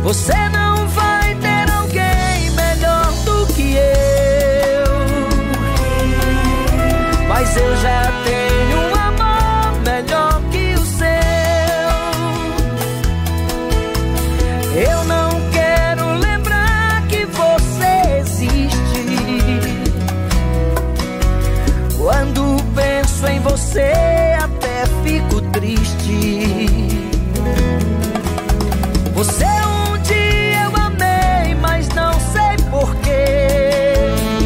Você não vai ter alguém melhor do que eu, mas eu já tenho um amor melhor que o seu. Eu não quero lembrar que você existe. Quando penso em você até fico triste. Você um dia eu amei, mas não sei porquê.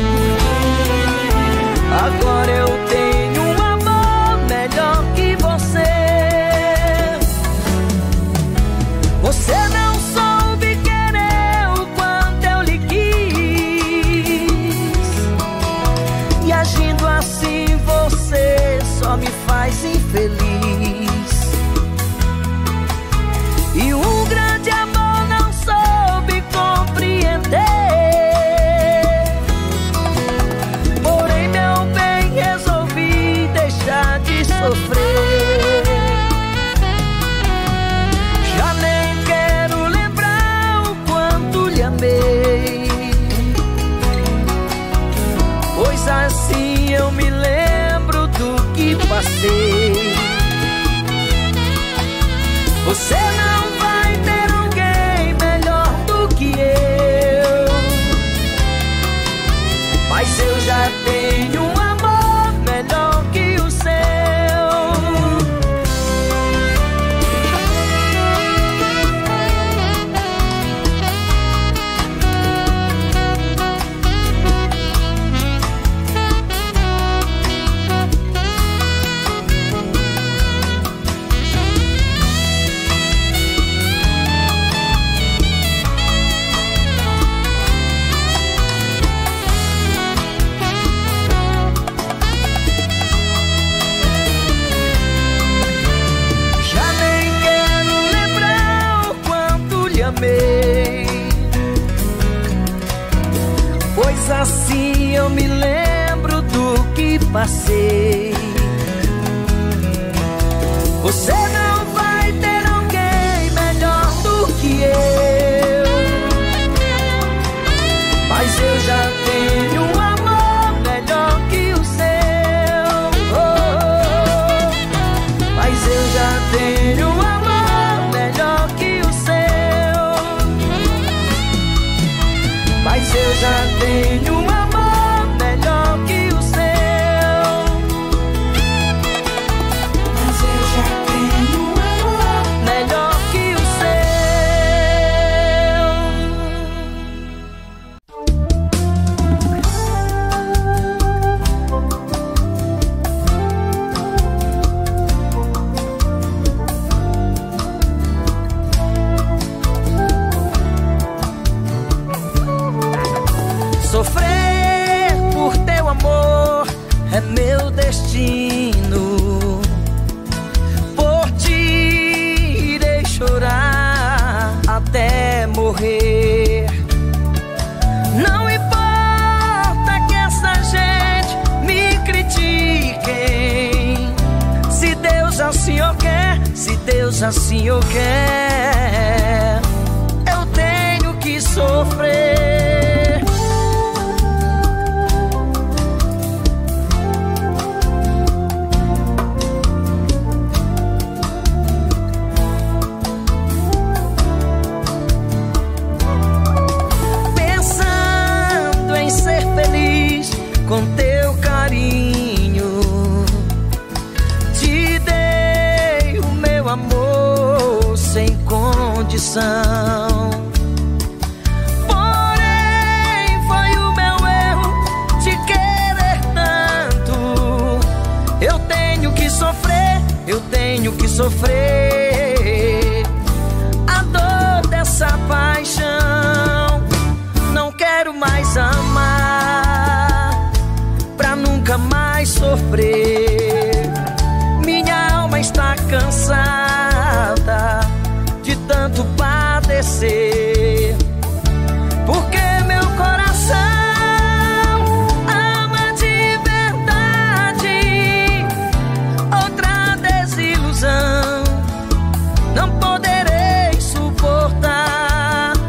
Agora eu tenho um amor melhor que você. Você não soube querer o quanto eu lhe quis, e agindo assim você só me faz infeliz. E um grande amor não soube compreender. Porém, meu bem, resolvi deixar de sofrer. Já nem quero lembrar o quanto lhe amei, pois assim eu me lembro do que passei. Você não vai ter alguém melhor do que eu, mas eu já tenho um amor melhor que o seu. Pois assim eu me lembro do que passei. Você não vai ter alguém melhor do que eu, mas eu já tenho um amor melhor que o seu. Mas eu já tenho um amor melhor que o seu. Mas eu já tenho um amor melhor que o seu. Mas eu já tenho um amor melhor que o Sofrer por teu amor é meu destino. Por ti irei chorar até morrer. Não importa que essa gente me critiquem. Se Deus assim o quer, se Deus assim o quer, eu tenho que sofrer. Com teu carinho, te dei o meu amor sem condição. Porém, foi o meu erro te querer tanto. Eu tenho que sofrer, eu tenho que sofrer a dor dessa paixão. Não quero mais amar pra nunca mais sofrer. Minha alma está cansada de tanto padecer, porque meu coração ama de verdade. Outra desilusão não poderei suportar.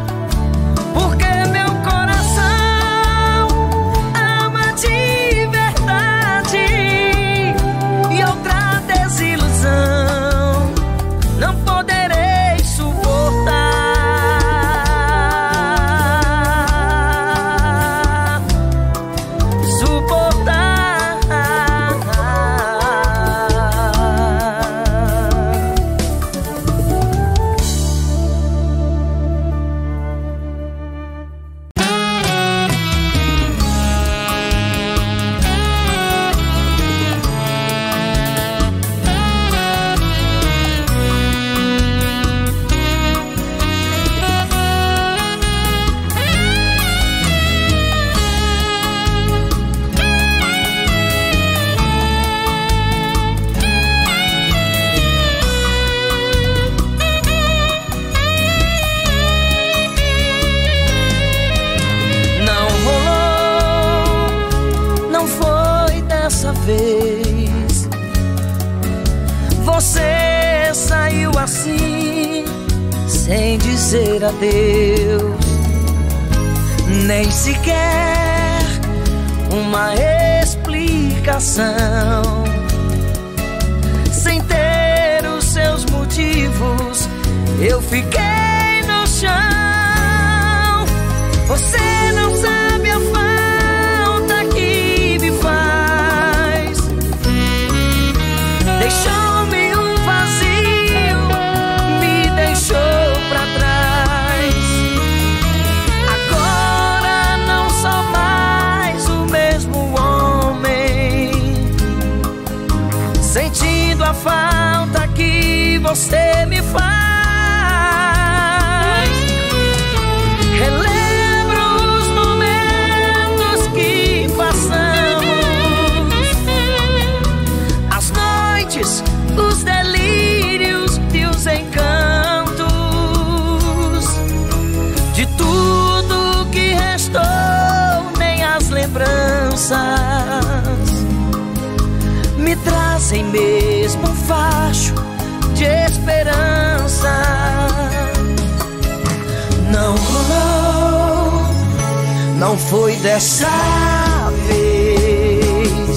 Você saiu assim, sem dizer adeus, nem sequer uma explicação. Sem ter os seus motivos, eu fiquei no chão. Você não sabe a falta que me faz. Deixou-me um vazio, me deixou pra trás. Agora não sou mais o mesmo homem, sentindo a falta que você me faz. Relembro os momentos que passamos, as noites, os delírios e os encantos. De tudo que restou, nem as lembranças me trazem mesmo um facho de esperança. Não rolou, não foi dessa vez.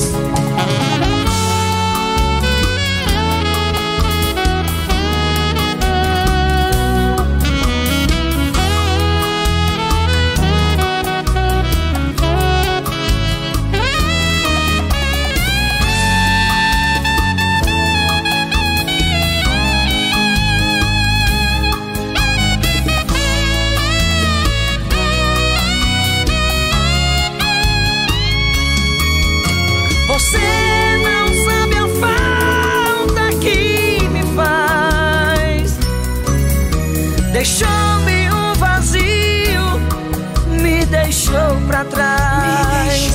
Deixou-me um vazio, me deixou pra trás.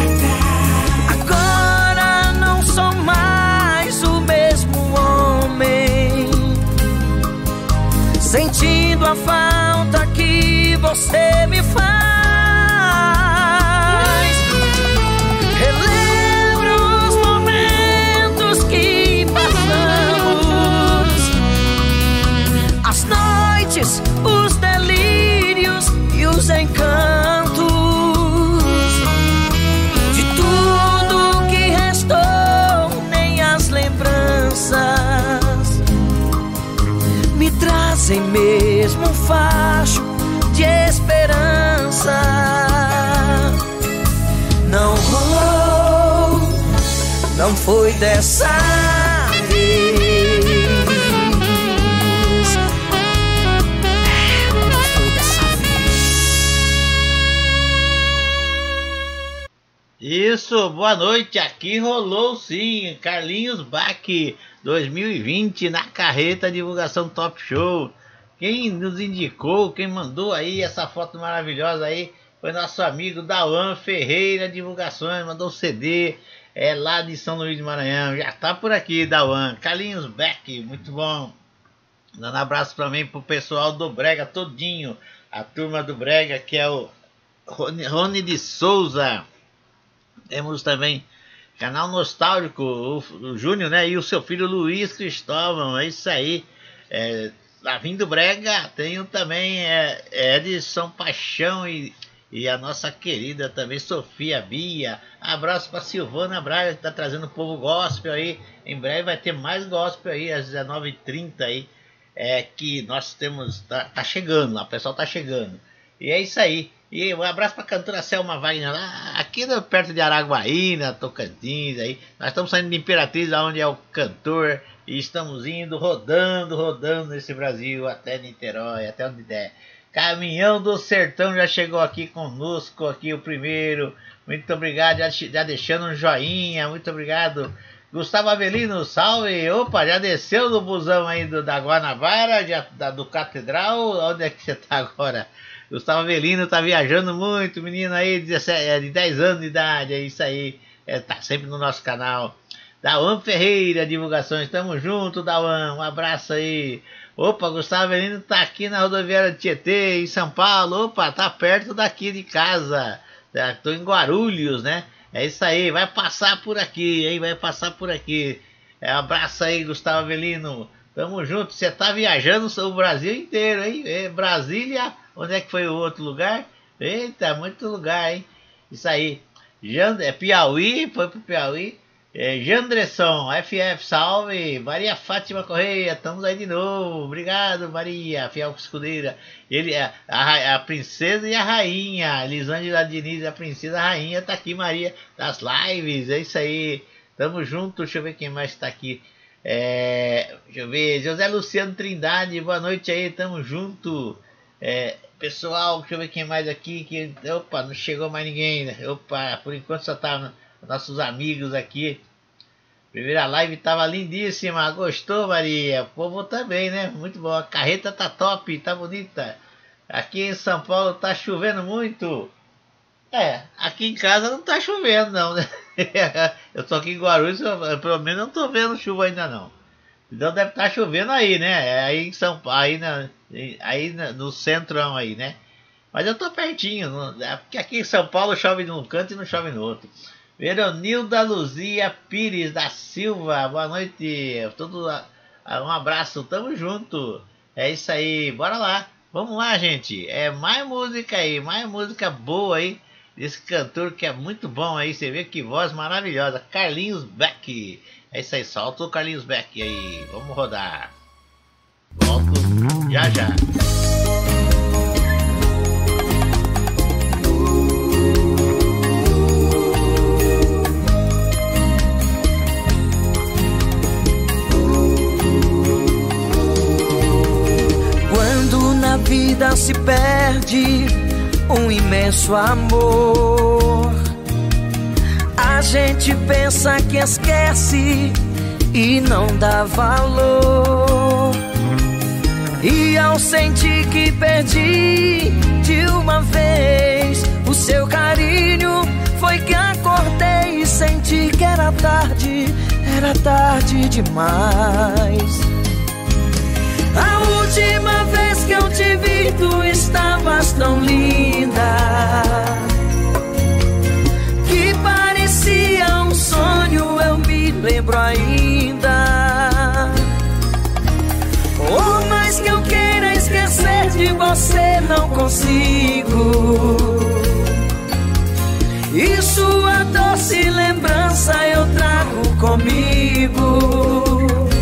Agora não sou mais o mesmo homem, sentindo a falta que você me faz. Relembro os momentos que passamos, as noites, os delírios e os encantos. De tudo que restou, nem as lembranças me trazem mesmo um facho de esperança. Não rolou, não foi dessa vez. Isso, boa noite, aqui rolou sim, Carlinhos Bach 2020 na Carreta Divulgação Top Show. Quem nos indicou, quem mandou aí essa foto maravilhosa aí foi nosso amigo Dauan Ferreira Divulgações, mandou o CD, lá de São Luís de Maranhão, já tá por aqui Dauan. Carlinhos Bach, muito bom. Dando abraço também pro pessoal do Brega todinho, a turma do Brega, que é o Rony de Souza. Temos também canal Nostálgico, o Júnior, né? E o seu filho Luiz Cristóvão, é isso aí. Lá vindo Brega, tenho também Edson Paixão e a nossa querida também Sofia Bia. Abraço para Silvana Braga, que tá trazendo o povo gospel aí. Em breve vai ter mais gospel aí, às 19h30 aí. Que nós temos, tá chegando lá, o pessoal tá chegando. E é isso aí. E um abraço para a cantora Selma Wagner lá, aqui perto de Araguaína, Tocantins, aí. Nós estamos saindo de Imperatriz, onde é o cantor, e estamos indo, rodando esse Brasil, até Niterói, até onde der. Caminhão do Sertão já chegou aqui conosco, aqui o primeiro. Muito obrigado, já deixando um joinha, muito obrigado. Gustavo Avelino, salve! Opa, já desceu do busão aí da Guanabara, do Catedral, onde é que você está agora? Gustavo Avelino tá viajando muito, menino aí de 10 anos de idade, é isso aí, tá sempre no nosso canal. Dauan Ferreira Divulgações, tamo junto, Dauan, um abraço aí. Opa, Gustavo Avelino tá aqui na rodoviária de Tietê, em São Paulo, opa, tá perto daqui de casa, tô em Guarulhos, né? É isso aí, vai passar por aqui, hein, vai passar por aqui. Abraço aí, Gustavo Avelino. Tamo junto. Você tá viajando o Brasil inteiro, hein? Brasília, onde é que foi o outro lugar? Eita, muito lugar, hein? Isso aí. Piauí, foi pro Piauí. Jandresson, FF, salve. Maria Fátima Correia, estamos aí de novo. Obrigado, Maria, fiel escudeira. A princesa e a rainha, Lisângela Diniz, a princesa e a rainha, tá aqui, Maria, das lives. É isso aí. Tamo junto. Deixa eu ver quem mais tá aqui. Deixa eu ver. José Luciano Trindade, boa noite aí, tamo junto. Pessoal, deixa eu ver quem mais aqui. Opa, não chegou mais ninguém, né? Opa, por enquanto só tá nossos amigos aqui. Primeira live tava lindíssima. Gostou, Maria? O povo também, né? Muito bom. A carreta tá top, tá bonita. Aqui em São Paulo tá chovendo muito. Aqui em casa não tá chovendo não, né? Eu tô aqui em Guarulhos, pelo menos não tô vendo chuva ainda não. Então deve estar chovendo aí, né? Aí em São Paulo, aí no centrão aí, né? Mas eu tô pertinho, porque aqui em São Paulo chove num canto e não chove no outro. Veronilda Luzia Pires da Silva, boa noite. Um abraço, tamo junto. É isso aí, bora lá. Vamos lá, gente. Mais música aí, mais música boa aí. Esse cantor que é muito bom aí, você vê que voz maravilhosa. Carlinhos Beck. É isso aí, solta o Carlinhos Beck aí. Vamos rodar. Volto já já. Quando na vida se perde um imenso amor, a gente pensa que esquece e não dá valor. E ao sentir que perdi de uma vez o seu carinho, foi que acordei e senti que era tarde demais. A última vez que eu te vi, tu estavas tão linda que parecia um sonho, eu me lembro ainda. Por mais que eu queira esquecer de você, não consigo. E sua doce lembrança eu trago comigo.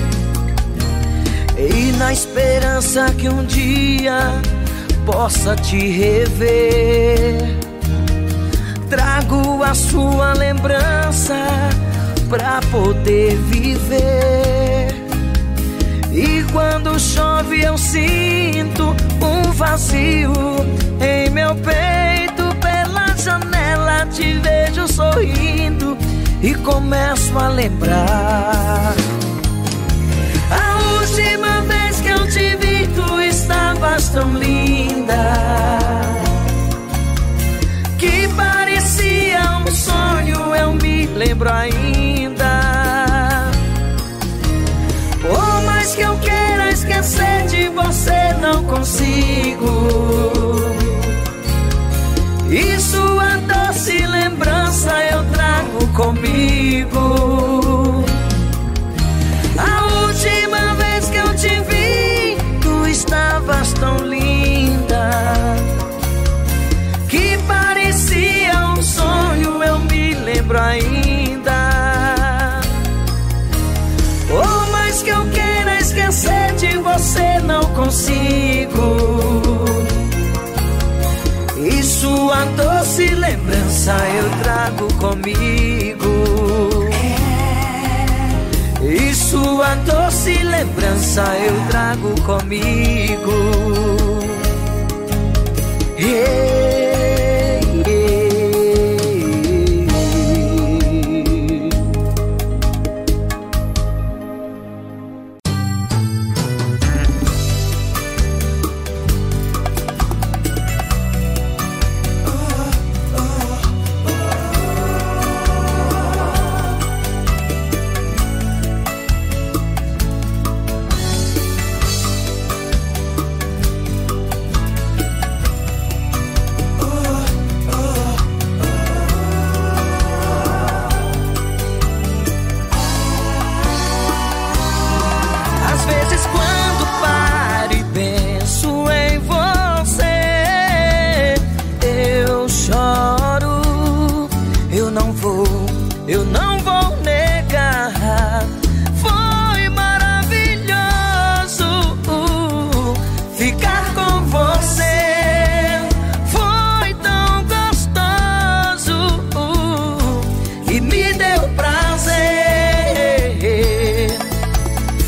E na esperança que um dia possa te rever, trago a sua lembrança pra poder viver. E quando chove eu sinto um vazio em meu peito. Pela janela te vejo sorrindo e começo a lembrar. A última vez que eu te vi, tu estavas tão linda que parecia um sonho, eu me lembro ainda. Por mais que eu queira esquecer de você, não consigo. E sua doce lembrança eu trago comigo. A última vez que eu te vi, tu estavas tão linda que parecia um sonho, eu me lembro ainda. Por mais que eu queira esquecer de você, não consigo. E sua doce lembrança eu trago comigo. E sua doce lembrança eu trago comigo.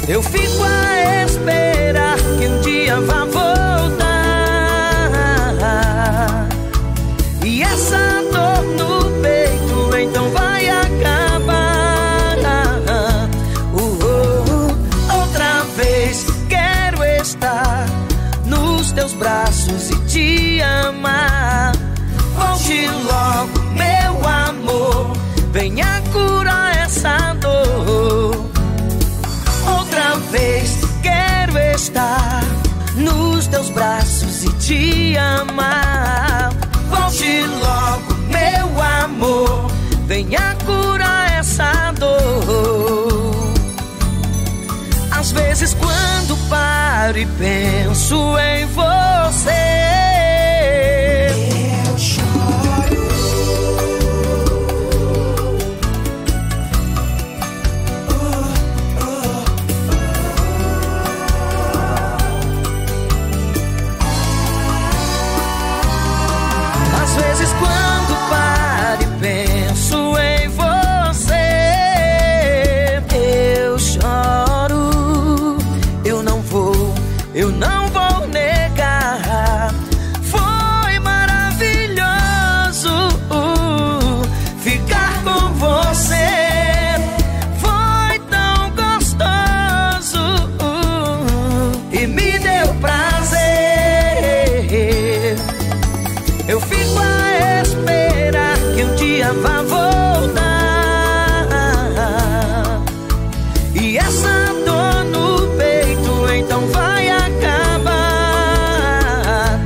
Eu fico a esperar que um dia vá voltar, e essa dor no peito então vai acabar. Outra vez quero estar nos teus braços e te amar. Volte logo, meu amor, venha curar essa dor. Outra vez quero estar nos teus braços e te amar. Volte logo, meu amor, venha curar essa dor. Às vezes quando paro e penso em você, eu choro. Às vezes quando paro e penso em você, eu choro. Eu não vou negar. Foi maravilhoso ficar com você. Foi tão gostoso e me deu prazer. Eu fico a esperar que um dia vá voltar, e essa dor no peito então vai acabar.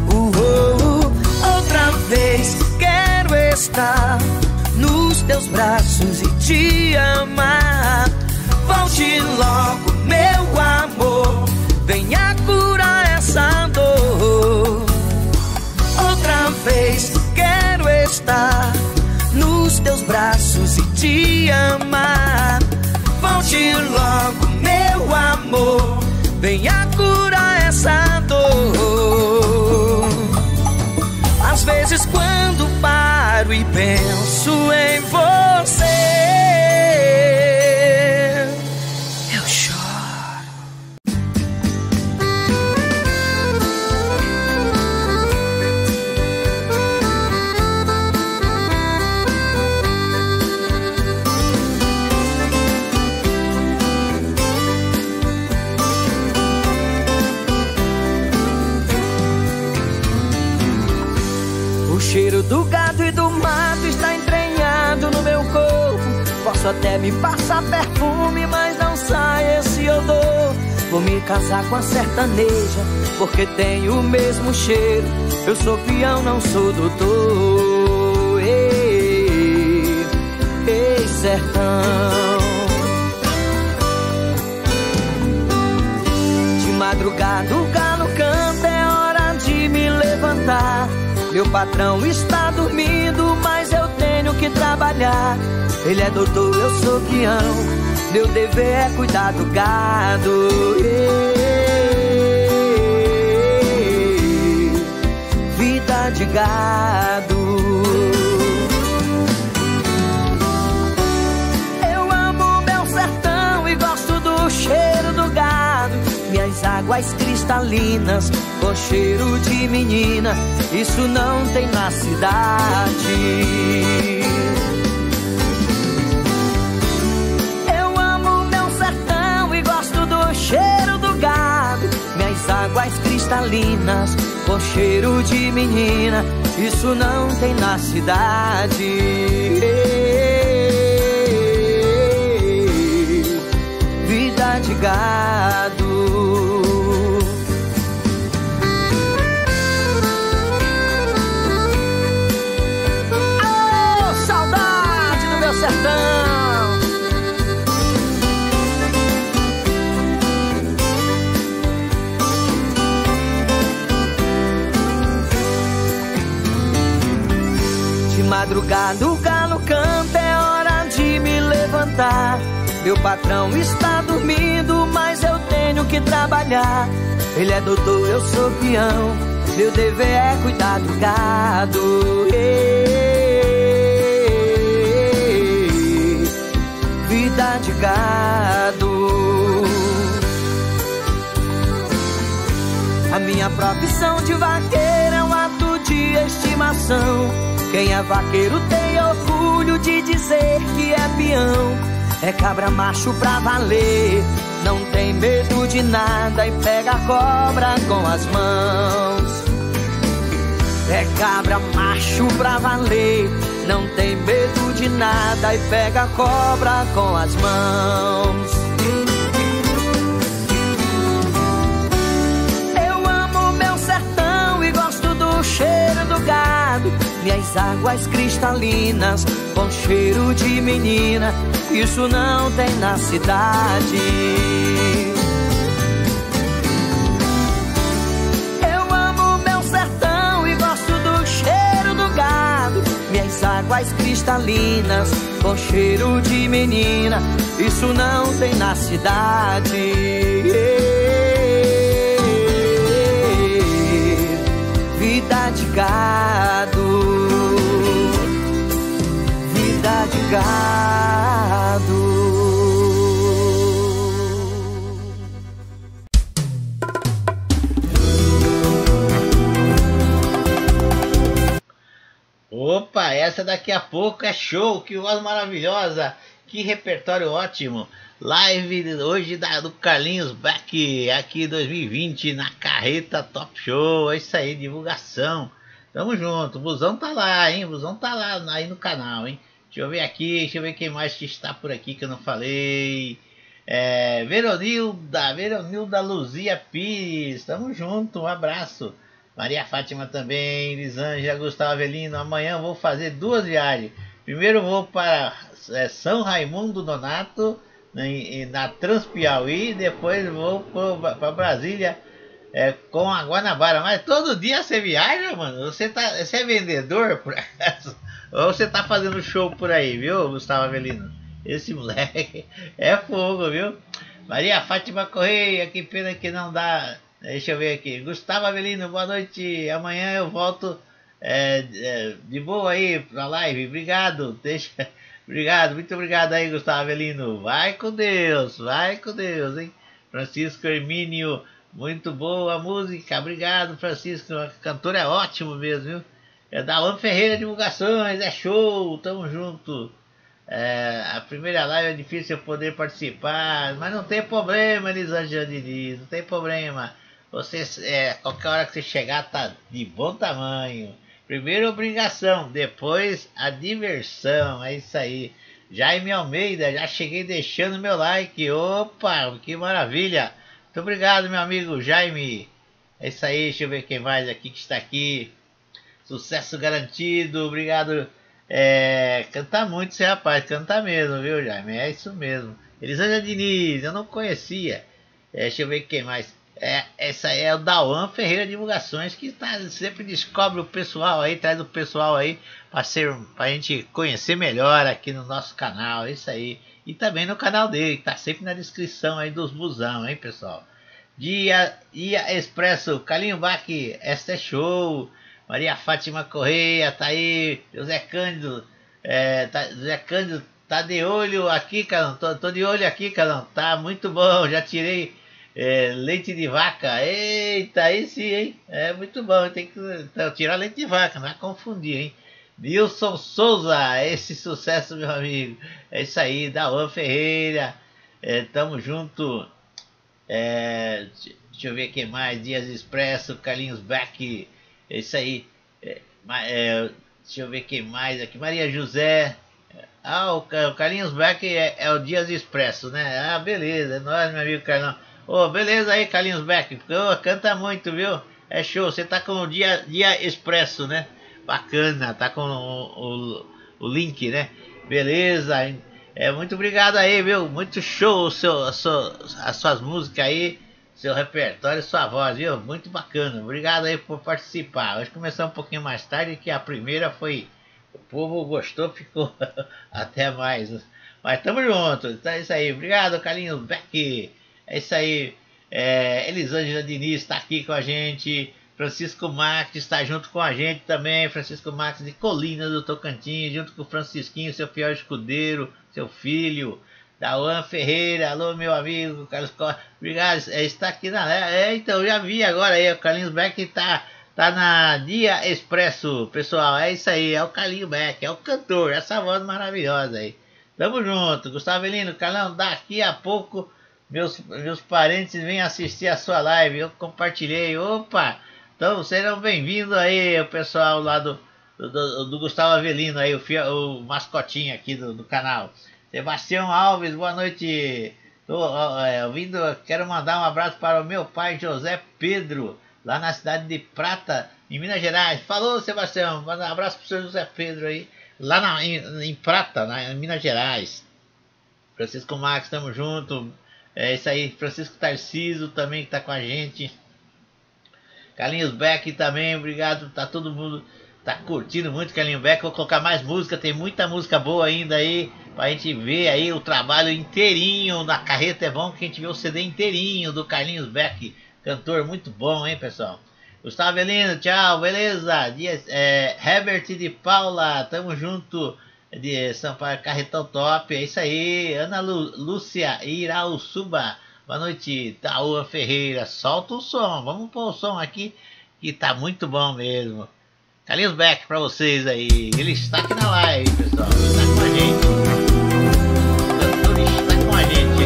Outra vez quero estar nos teus braços e te amar. Volte logo, meu amor, venha curar essa dor. Outra vez quero estar nos teus braços e te amar. Volte logo, meu amor, venha curar essa dor. Às vezes quando paro e penso em você, eu choro. O cheiro do gado e do mato está entranhado no meu corpo. Posso até me passar perfume, mas não sai esse odor. Vou me casar com a sertaneja, porque tem o mesmo cheiro. Eu sou peão, não sou doutor. Ei, ei, sertão. De madrugada o galo canta, é hora de me levantar. Meu patrão está dormindo, mas eu tenho que trabalhar. Ele é doutor, eu sou peão, meu dever é cuidar do gado. Vida de gado. Eu amo meu sertão e gosto do cheiro do gado. Minhas águas cristalinas com cheiro de menina, isso não tem na cidade. Eu amo meu sertão e gosto do cheiro do gado. Minhas águas cristalinas com cheiro de menina, isso não tem na cidade. Vida de gado. De madrugada o galo canta, é hora de me levantar. Meu patrão está dormindo, mas eu tenho que trabalhar. Ele é doutor, eu sou peão, meu dever é cuidar do gado. Vida de gado. A minha profissão de vaqueiro é um ato de estimação. Quem é vaqueiro tem orgulho de dizer que é peão. É cabra macho pra valer, não tem medo de nada e pega a cobra com as mãos. É cabra macho pra valer, não tem medo de nada e pega a cobra com as mãos. Eu amo meu sertão e gosto do cheiro do gado, minhas águas cristalinas com cheiro de menina, isso não tem na cidade. Eu amo meu sertão e gosto do cheiro do gado, minhas águas cristalinas com cheiro de menina, isso não tem na cidade. Vida de gado, vida de gado. Opa, essa daqui a pouco é show, que voz maravilhosa, que repertório ótimo. Live hoje do Carlinhos Beck, aqui 2020 na Carreta Top Show. É isso aí, divulgação. Tamo junto, o Busão tá lá, hein? O Busão tá lá aí no canal, hein? Deixa eu ver aqui, deixa eu ver quem mais que está por aqui que eu não falei. Veronilda Luzia Pires, tamo junto, um abraço. Maria Fátima também, Elisângela, Gustavo Avelino. Amanhã vou fazer 2 viagens. Primeiro vou para São Raimundo Nonato, na Transpiauí, depois vou para Brasília com a Guanabara. Mas todo dia você viaja, mano? Você é vendedor, por acaso? Ou você tá fazendo show por aí, viu, Gustavo Avelino? Esse moleque é fogo, viu? Maria Fátima Correia, que pena que não dá. Deixa eu ver aqui. Gustavo Avelino, boa noite. Amanhã eu volto de boa aí pra live. Obrigado. Obrigado, muito obrigado aí, Gustavo Avelino. Vai com Deus, hein? Francisco Hermínio, muito boa a música. Obrigado, Francisco. A cantora é ótimo mesmo, viu? É da Alain Ferreira Divulgações, é show, tamo junto. A primeira live é difícil eu poder participar, mas não tem problema, Elisângela Diniz, não tem problema. Você, qualquer hora que você chegar, tá de bom tamanho. Primeiro obrigação, depois a diversão, é isso aí. Jaime Almeida, já cheguei deixando meu like. Opa, que maravilha. Muito obrigado, meu amigo Jaime. É isso aí, deixa eu ver quem mais aqui que está aqui. Sucesso garantido, obrigado. Canta muito esse rapaz, canta mesmo, viu, Jaime? É isso mesmo. Elisângela Diniz, eu não conhecia. Deixa eu ver quem mais. Essa é o Dauan Ferreira Divulgações, que sempre descobre o pessoal aí, traz o pessoal aí pra gente conhecer melhor aqui no nosso canal, é isso aí. E também no canal dele, que tá sempre na descrição aí dos busão, hein, pessoal. Dia Expresso, Carlinho Bach, essa é show. Maria Fátima Correia, tá aí. José Cândido, José Cândido tá de olho aqui, Carlão. Tô de olho aqui, Carlão. Tá muito bom, já tirei leite de vaca. Eita, aí sim, hein? É muito bom, tem que tirar leite de vaca, não vai confundir, hein? Nilson Souza, esse sucesso, meu amigo. É isso aí, Dauan Ferreira. Tamo junto. Deixa eu ver quem mais. Dias Expresso, Carlinhos Beck. É isso aí. Deixa eu ver quem mais aqui. Maria José. O Carlinhos Beck é o Dias Expresso, né? Ah, beleza. É nóis, meu amigo Carlão. Beleza aí, Carlinhos Beck. Canta muito, viu? É show. Você tá com o Dia Expresso, né? Bacana. Tá com o link, né? Beleza. Muito obrigado aí, viu? Muito show as suas músicas aí. Seu repertório e sua voz, viu? Muito bacana. Obrigado aí por participar. Hoje começou um pouquinho mais tarde, que a primeira foi... O povo gostou, ficou até mais. Mas tamo junto. Então é isso aí. Obrigado, Carlinhos Beck. É isso aí. Elisângela Diniz está aqui com a gente. Francisco Marques está junto com a gente também. Francisco Marques de Colinas do Tocantins, junto com o Francisquinho, seu fiel escudeiro, seu filho. Tauan Ferreira, alô meu amigo Carlos Costa, obrigado, está aqui então já vi agora aí, o Carlinhos Beck tá na Dia Expresso, pessoal, é isso aí, é o Carlinhos Beck, é o cantor, essa voz maravilhosa aí, tamo junto, Gustavo Avelino, Carlão, daqui a pouco meus parentes vêm assistir a sua live, eu compartilhei, opa, então sejam bem-vindos aí, o pessoal lá do Gustavo Avelino aí, o mascotinho aqui do canal. Sebastião Alves, boa noite. Quero mandar um abraço para o meu pai José Pedro, lá na cidade de Prata, em Minas Gerais. Falou, Sebastião, manda um abraço para o seu José Pedro aí, lá em Prata, em Minas Gerais. Francisco Marques, estamos juntos. É isso aí, Francisco Tarciso também que está com a gente. Carlinhos Beck também, obrigado, tá todo mundo. Tá curtindo muito Carlinhos Beck, vou colocar mais música, tem muita música boa ainda aí, pra gente ver aí o trabalho inteirinho da Carreta é Bom, que a gente vê o CD inteirinho do Carlinhos Beck, cantor muito bom, hein, pessoal? Gustavo Avelino, tchau, beleza? Herbert de Paula, tamo junto, de Sampaio, Carretão Top, é isso aí, Ana Lúcia Irauçuba, boa noite, Taúa Ferreira, solta o som, vamos pôr o som aqui, que tá muito bom mesmo. Carlinhos Beck pra vocês aí. Ele está aqui na live, pessoal. Ele está com a gente. O cantor está com a gente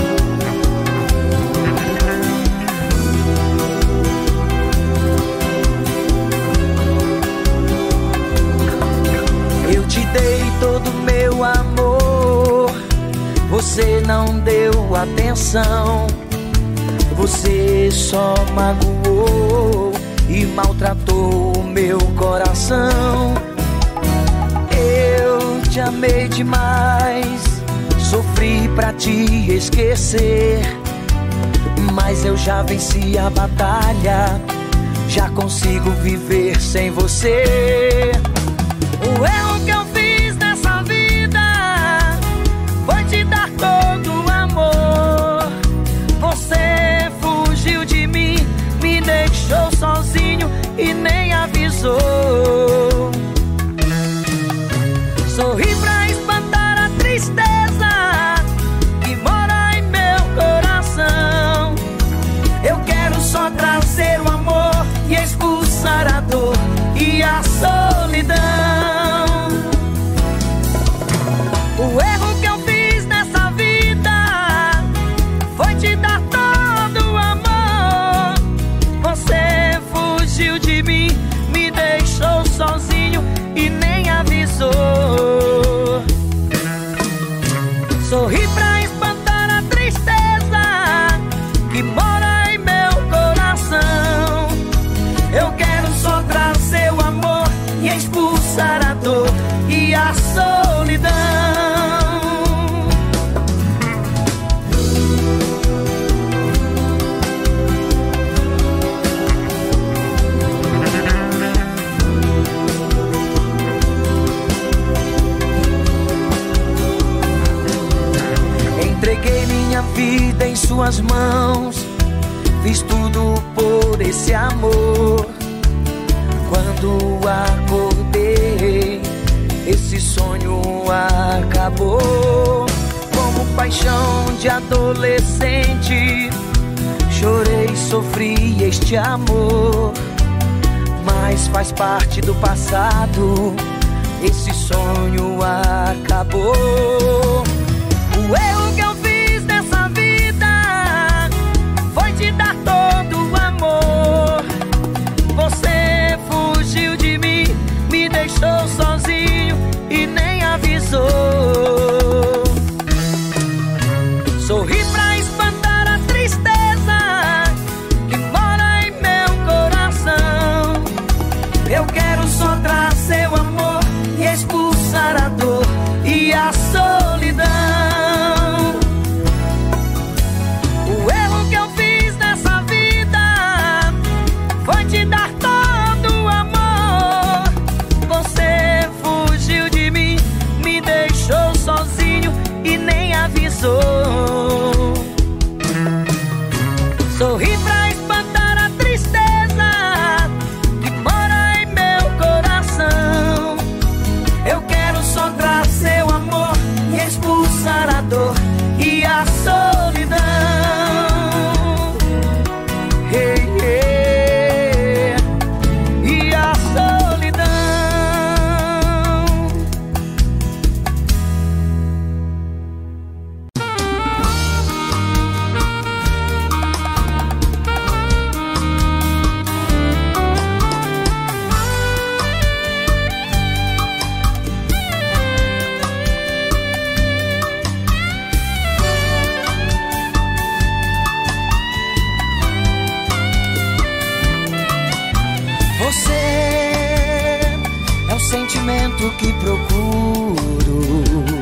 aqui. Eu te dei todo meu amor, você não deu atenção, você só magoou e maltratou o meu coração. Eu te amei demais, sofri pra te esquecer, mas eu já venci a batalha, já consigo viver sem você. O erro que eu fiz nessa vida foi te dar todo o amor. Você fugiu de mim, me deixou sozinho e nem avisou. Sorri pra espantar a tristeza que mora em meu coração. Eu quero só trazer o amor e expulsar a dor e a solidão. O erro que eu fiz nessa vida foi te dar todo o amor. Você fugiu de mim, me deixou sozinho e nem avisou. Sorri pra espantar a tristeza que mora em meu coração. Eu quero só trazer o amor e expulsar a dor e a solidão. Entreguei minha vida em suas mãos, fiz tudo por esse amor. Quando acordei, esse sonho acabou. Como paixão de adolescente, chorei, sofri este amor, mas faz parte do passado, esse sonho acabou. O erro que eu fiz nessa vida foi te dar todo o amor. Você fugiu de mim, me deixou sozinho e nem avisou. Sorri pra espantar a tristeza que mora em meu coração. Eu quero só trazer o amor e expulsar a dor e a solidão. O erro que eu fiz nessa vida foi te dar todo o amor. Você fugiu de mim, me deixou sozinho e nem avisou. Sorri pra espantar a tristeza que mora em meu coração. Eu quero só trazer o amor e expulsar a dor tudo que procuro,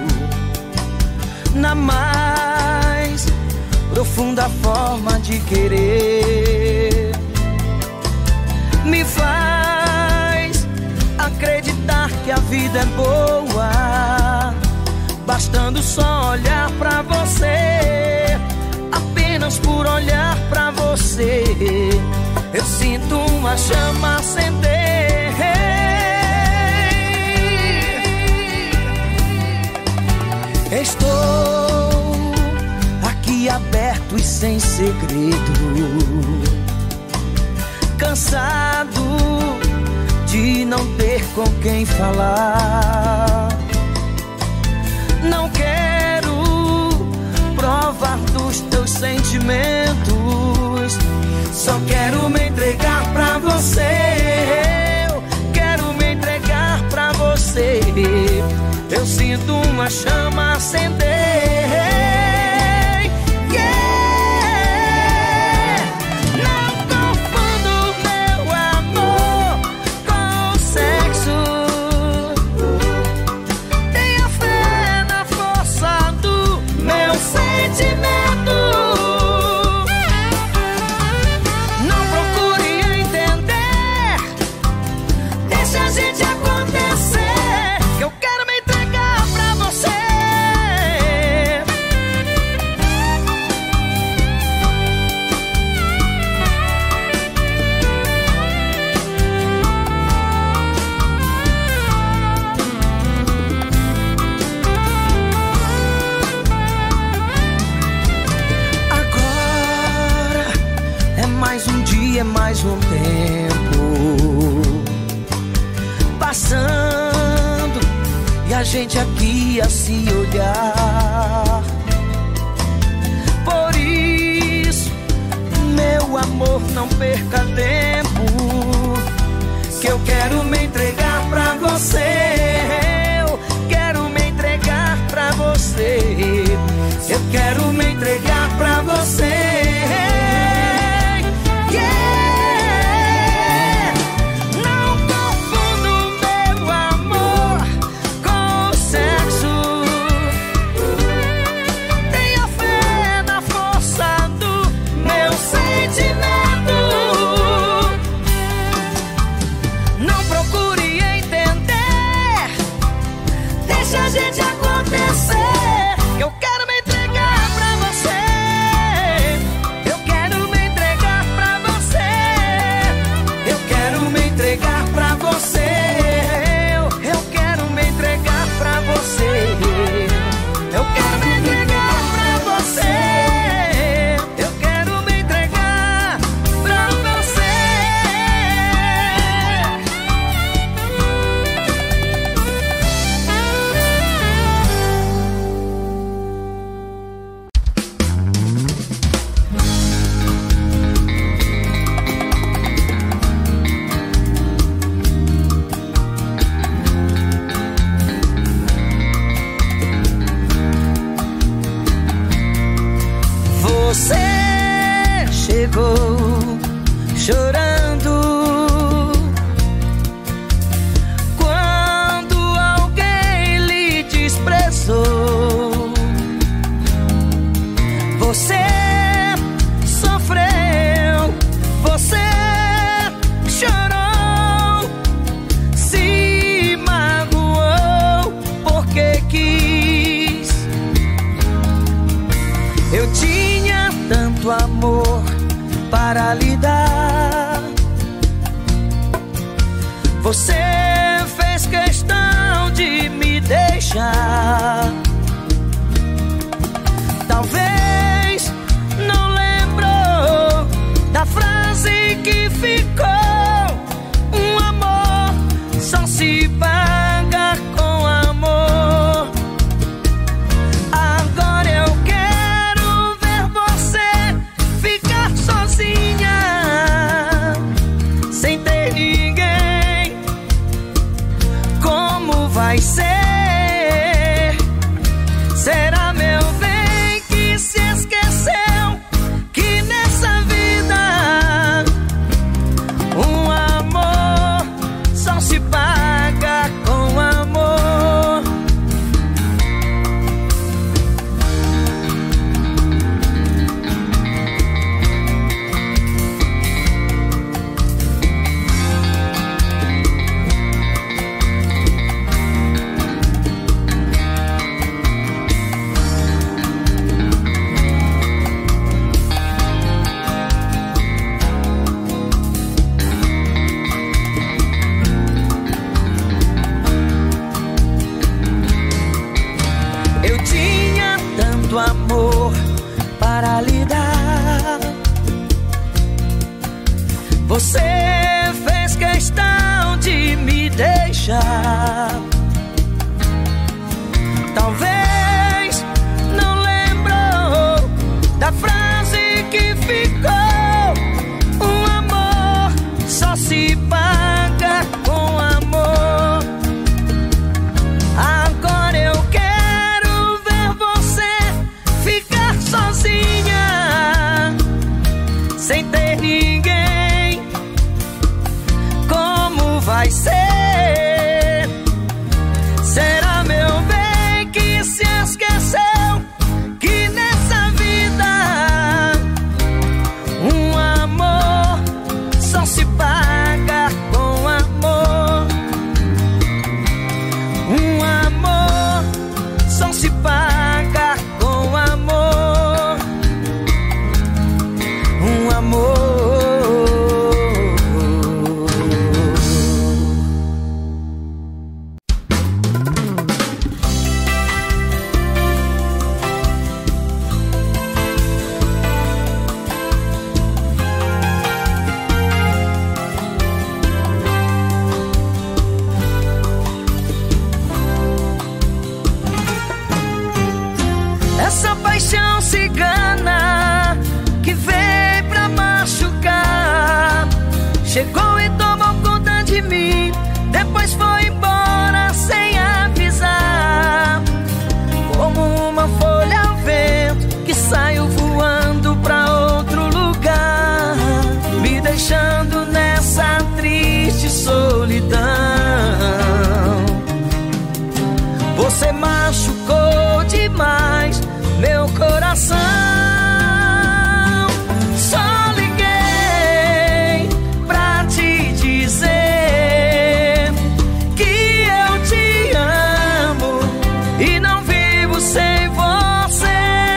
na mais profunda forma de querer. Me faz acreditar que a vida é boa, bastando só olhar pra você. Apenas por olhar pra você, eu sinto uma chama acender. Estou aqui aberto e sem segredo, cansado de não ter com quem falar. Não quero provar dos teus sentimentos, só quero me entregar pra você. Eu quero me entregar pra você. Eu sinto uma chama acender. Yeah! Não confundo meu amor com o sexo. Tenha fé na força do meu sentimento. Não procure entender, deixa a gente acontecer, que eu quero me entregar pra você. Agora é mais um dia, é mais um tempo passando, e a gente aqui a se olhar. Por isso, meu amor, não perca tempo, que eu quero me entregar pra você. Eu quero me entregar pra você. Eu quero me entregar pra você. Yeah! Não confundo meu amor com o sexo. Tenha fé na força do meu sentimento. Não procure entender, deixa a gente acontecer, que eu quero me entregar pra você. Eu quero me entregar pra você. Eu quero me entregar pra você. Eu quero me entregar pra você. Eu quero me entregar pra você. Eu quero me entregar pra você. Você chegou chorando quando alguém lhe desprezou. Você sofreu, você chorou, se magoou porque quis. Eu tinha tanto amor para lhe dar, você fez questão de me deixar. Talvez não lembrou da frase que ficou: um amor só se paga com amor. Agora eu quero ver você ficar sozinha, sem ter ninguém. Como vai ser Você fez questão de me deixar. Talvez não lembrou da frase que ficou: um amor só se paga com amor. Agora eu quero ver você ficar sozinha, sem ter ninguém. Como vai ser? Será, meu bem, que se esqueceu que nessa vida um amor só se paga com amor. Um amor só se paga com amor. Um amor. Essa paixão cigana que veio pra machucar chegou e tomou conta de mim, depois foi embora sem avisar. Como uma folha ao vento que saiu voando pra outro lugar, me deixando nessa triste solidão. Você machucou demais meu coração. Só liguei pra te dizer que eu te amo e não vivo sem você.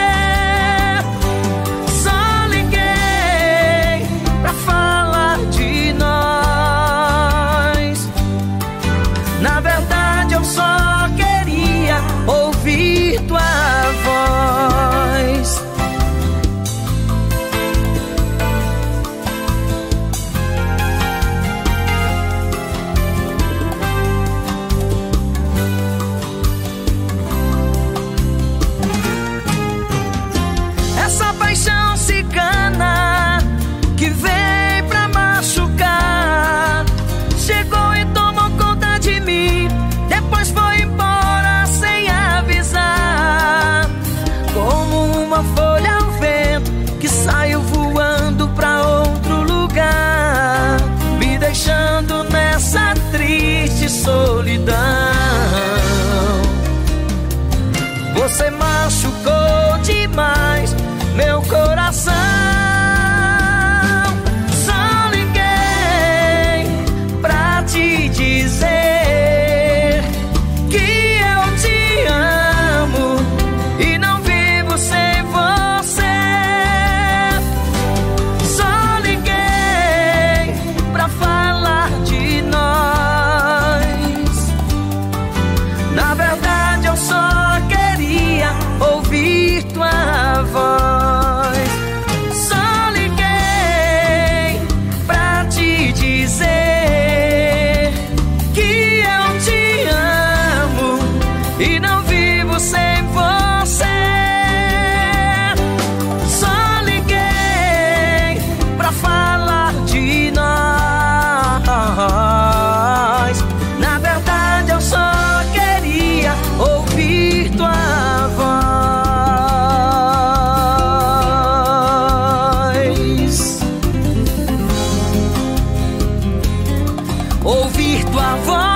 Só liguei pra falar de nós. Na verdade eu só queria ouvir tua voz. Essa paixão cigana que veio pra machucar chegou e tomou conta de mim, depois foi embora sem avisar. Como uma folha ao vento que saiu voando pra outro lugar, me deixando nessa triste solidão. Você machucou demais meu coração. Só liguei pra te dizer que eu te amo e não vivo sem você. Só liguei pra falar de nós. Na verdade eu só queria ouvir tua voz. Só liguei pra te dizer que eu te amo e não vivo sem você. Só liguei pra falar de nós. Na verdade eu só queria ouvir tua voz. Ouvir tua voz.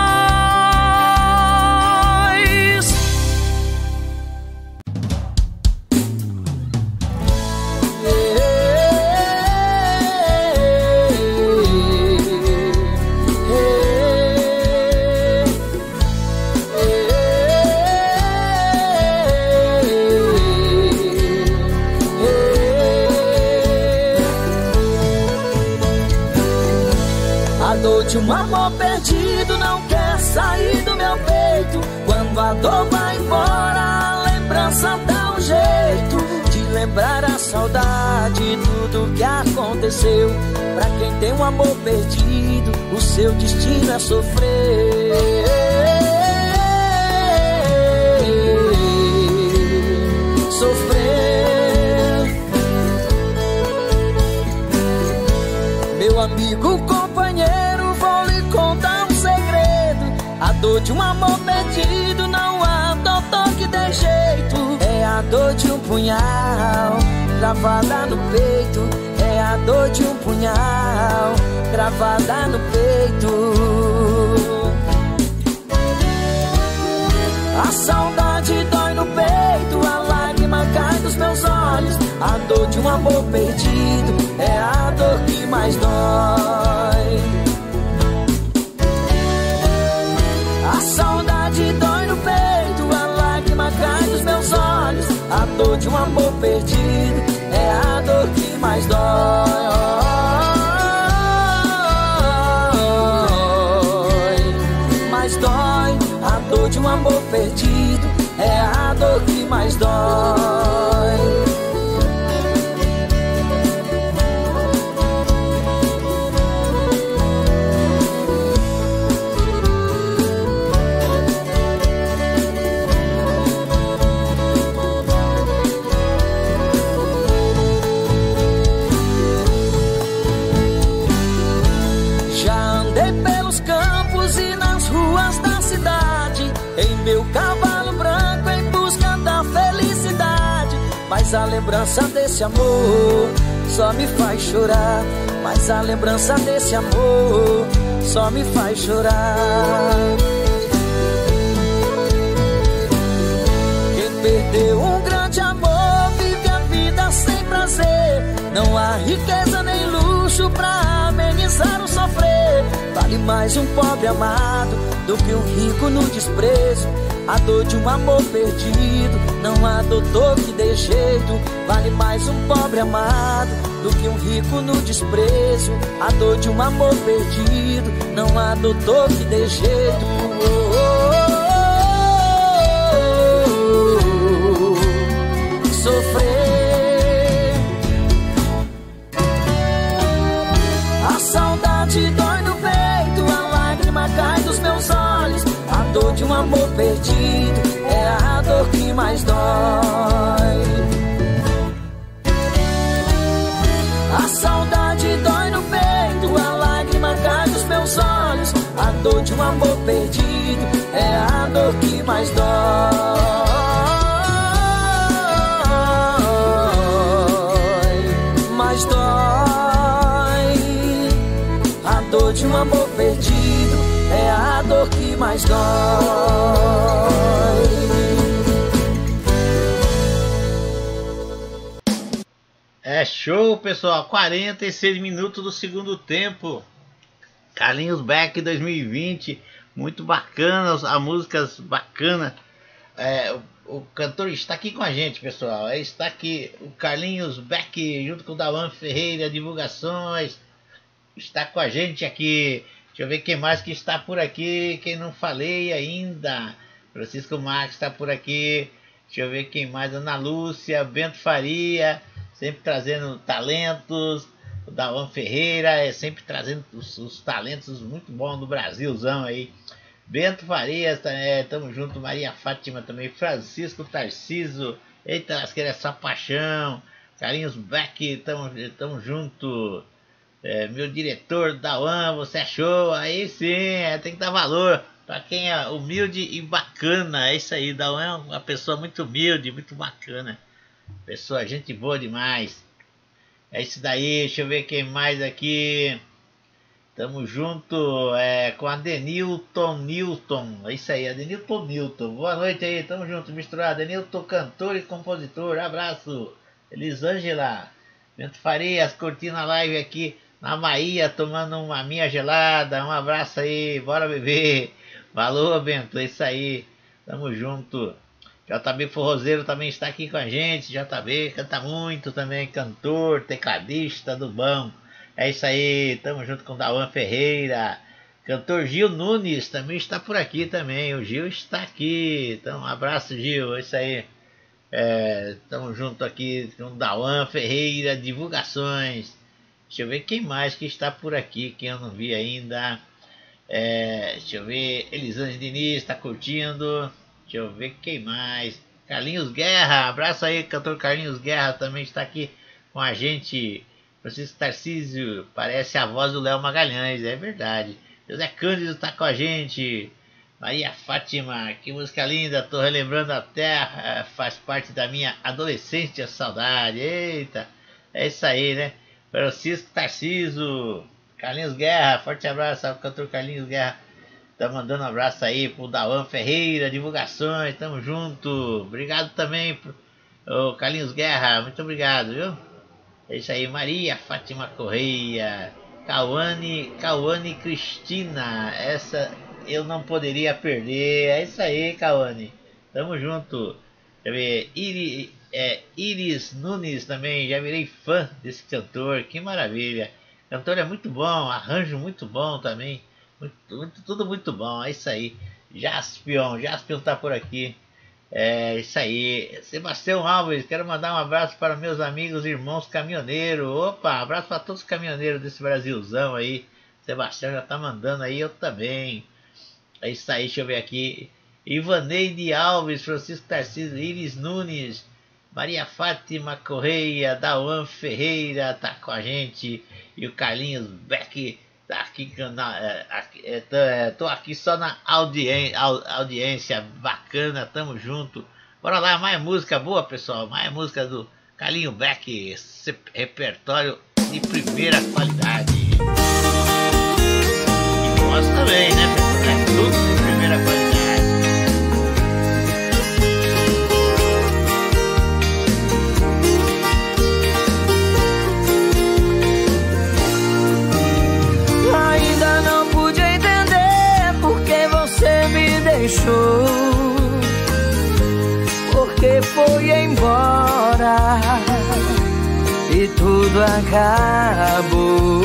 A dor de um amor perdido não quer sair do meu peito. Quando a dor vai embora, a lembrança dá um jeito de lembrar a saudade, tudo que aconteceu. Pra quem tem um amor perdido, o seu destino é sofrer. Sofrer. Meu amigo, companheiro, vou lhe contar um segredo. A dor de um amor perdido não há doutor que dê jeito. É a dor de um punhal gravada no peito. É a dor de um punhal gravada no peito. A saudade dói no peito, a lágrima cai dos meus olhos. A dor de um amor perdido é a dor que mais dói. A saudade dói no peito, a lágrima cai dos meus olhos. A dor de um amor perdido é a dor que mais dói. Mais dói, a dor de um amor perdido é a dor que mais dói. Em meu cavalo branco em busca da felicidade, mas a lembrança desse amor só me faz chorar. Mas a lembrança desse amor só me faz chorar. Quem perdeu um grande amor vive a vida sem prazer. Não há riqueza nem luxo pra amenizar o sofrer. Vale mais um pobre amado do que um rico no desprezo. A dor de um amor perdido não há doutor que dê jeito. Vale mais um pobre amado do que um rico no desprezo. A dor de um amor perdido não há doutor que dê jeito. Sofrer. A saudade dói no peito, a lágrima cai dos meus olhos. A dor de um amor perdido é a dor que mais dói. A saudade dói no peito, a lágrima cai dos meus olhos. A dor de um amor perdido é a dor que mais dói. Mais dói. A dor de um amor perdido é a dor que mais dói. É show, pessoal. 46 minutos do segundo tempo. Carlinhos Beck 2020. Muito bacana, a música bacana. O cantor está aqui com a gente, pessoal. Está aqui o Carlinhos Beck junto com o Dauan Ferreira, divulgações. Está com a gente aqui. Deixa eu ver quem mais que está por aqui, quem não falei ainda. Francisco Marques está por aqui. Deixa eu ver quem mais. Ana Lúcia, Bento Faria, sempre trazendo talentos. O Dauan Ferreira sempre trazendo os talentos muito bons do Brasilzão aí. Bento Faria, tamo junto. Maria Fátima também. Francisco Tarciso. Eita, lasqueira, essa paixão. Carlinhos Beck, tamo junto. Meu diretor Dauan, você achou? Aí sim, tem que dar valor para quem é humilde e bacana. É isso aí, Dauan é uma pessoa muito humilde, muito bacana. Pessoa, gente boa demais. É isso daí, deixa eu ver quem mais aqui. Tamo junto com a Denilton Newton. É isso aí, Denilton Newton. Boa noite aí, tamo junto, misturado. Denilton, cantor e compositor, abraço. Elisângela, Bento Farias, curtindo a live aqui na Bahia, tomando uma minha gelada. Um abraço aí, bora beber. Valeu, Bento, é isso aí, tamo junto. JB Forrozeiro também está aqui com a gente. JB canta muito também, cantor, tecladista do bom. É isso aí, tamo junto com o Dauan Ferreira. Cantor Gil Nunes também está por aqui também. O Gil está aqui. Então, um abraço, Gil, é isso aí. Estamos junto aqui com o Dauan Ferreira, divulgações. Deixa eu ver quem mais que está por aqui, quem eu não vi ainda. Deixa eu ver, Elisângela Diniz está curtindo. Deixa eu ver quem mais. Carlinhos Guerra, abraço aí, cantor Carlinhos Guerra também está aqui com a gente. Francisco Tarcísio, parece a voz do Léo Magalhães, é verdade. José Cândido está com a gente. Maria Fátima, que música linda, tô relembrando a terra, faz parte da minha adolescência, saudade. Eita, é isso aí, né? Francisco Tarcísio, Carlinhos Guerra, forte abraço ao cantor Carlinhos Guerra. Tá mandando um abraço aí pro Dauan Ferreira, divulgações, tamo junto. Obrigado também pro Carlinhos Guerra, muito obrigado, viu? É isso aí, Maria Fátima Correia, Cauane Cristina, essa eu não poderia perder. É isso aí, Cauane, tamo junto. Iris Nunes também, já virei fã desse cantor, que maravilha. O cantor é muito bom, arranjo muito bom também, tudo muito bom, é isso aí. Jaspion tá por aqui. É isso aí. Sebastião Alves, quero mandar um abraço para meus amigos e irmãos caminhoneiros. Opa, abraço para todos os caminhoneiros desse Brasilzão aí. Sebastião já tá mandando aí, eu também. É isso aí, deixa eu ver aqui. Ivaneide Alves, Francisco Tarcísio, Iris Nunes, Maria Fátima Correia, Dauan Ferreira tá com a gente. E o Carlinhos Beck tá aqui, tô aqui só na audiência bacana, tamo junto. Bora lá, mais música boa, pessoal, mais música do Carlinho Beck, repertório de primeira qualidade. E nós também, né, pessoal? É tudo de primeira qualidade. Deixou, porque foi embora e tudo acabou.